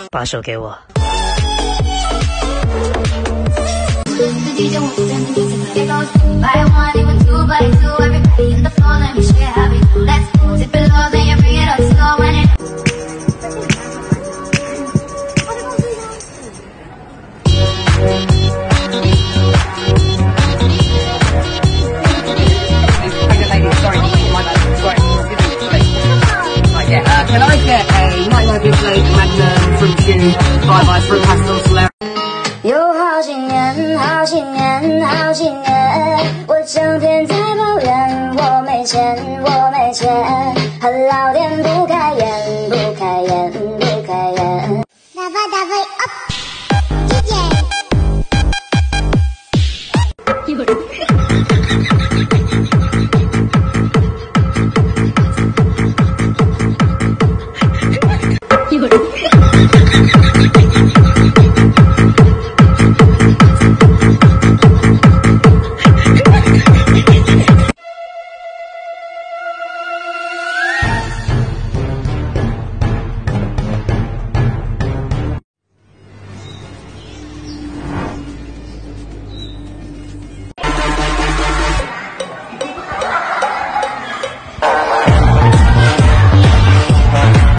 把手给我。 Can I get a 99 Blade Magnum from Q by Fruit Pastel Solera? 有好几年，好几年，好几年，我整天在抱怨我没钱，我没钱。